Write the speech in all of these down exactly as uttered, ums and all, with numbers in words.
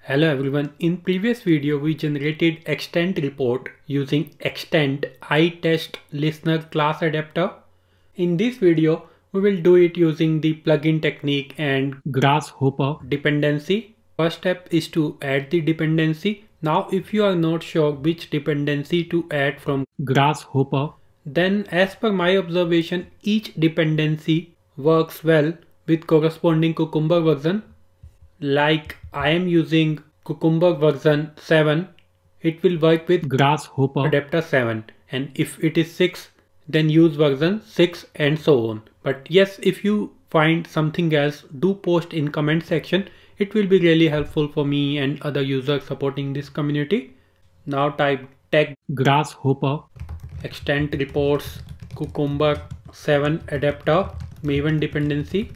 Hello everyone, in previous video we generated extent report using extent iTestListener class adapter. In this video we will do it using the plugin technique and Grasshopper dependency. First step is to add the dependency. Now if you are not sure which dependency to add from Grasshopper, then as per my observation each dependency works well with corresponding Cucumber version. Like I am using Cucumber version seven, it will work with Grasshopper adapter seven, and if it is six, then use version six and so on. But yes, if you find something else, do post in comment section. It will be really helpful for me and other users supporting this community. Now type tag Grasshopper extent reports Cucumber seven adapter Maven dependency.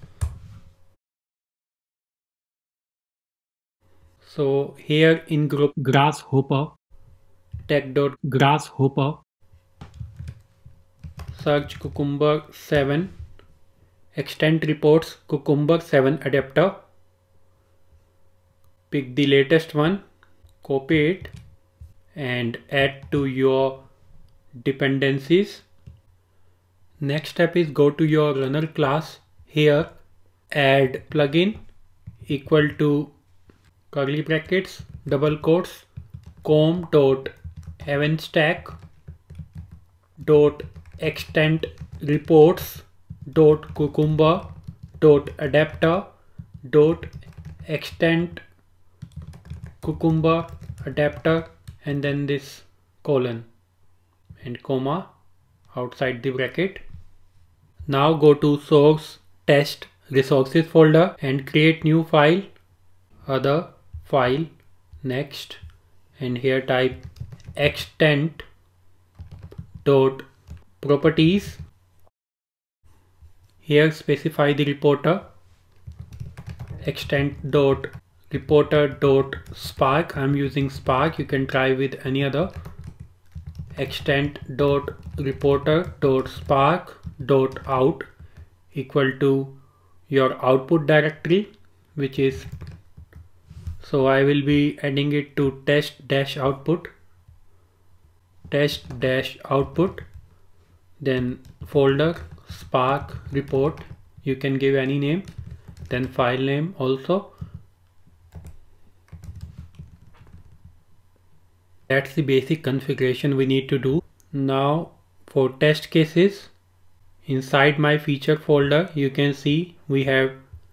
So here in group Grasshopper, tag.grasshopper, search Cucumber seven, extent reports Cucumber seven adapter, pick the latest one, copy it and add to your dependencies. Next step is go to your runner class. Here add plugin equal to curly brackets, double quotes, com dot event stack dot extent reports dot cucumber dot adapter dot extent cucumber adapter, and then this colon and comma outside the bracket. Now go to source test resources folder and create new file, other file, next, and here type extent dot properties. Here specify the reporter, extent dot reporter dot spark. I'm using spark, you can try with any other. Extent dot reporter dot spark dot out equal to your output directory, which is, so I will be adding it to test dash output, test dash output, then folder spark report, you can give any name, then file name also. That's the basic configuration we need to do. Now for test cases, inside my feature folder you can see we have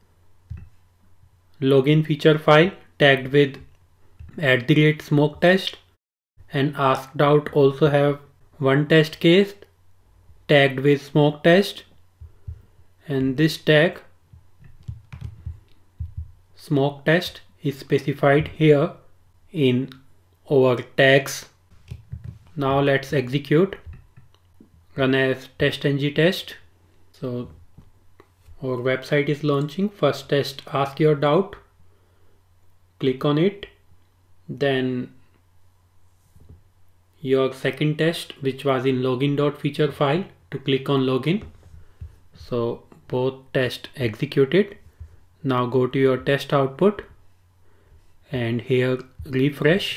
login feature file tagged with at the rate smoke test, and asked out also have one test case tagged with smoke test, and this tag smoke test is specified here in our tags. Now let's execute, run as TestNG test. So our website is launching. First test, ask your doubt, click on it, then your second test which was in login.feature file, to click on login. So both tests executed. Now go to your test output and here refresh.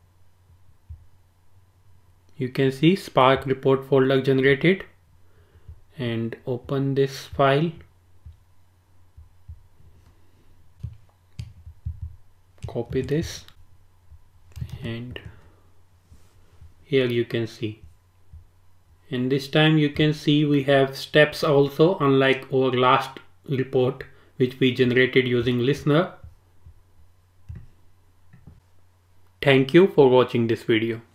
You can see Spark report folder generated, and open this file, copy this, and here you can see, and this time you can see we have steps also, unlike our last report which we generated using listener. Thank you for watching this video.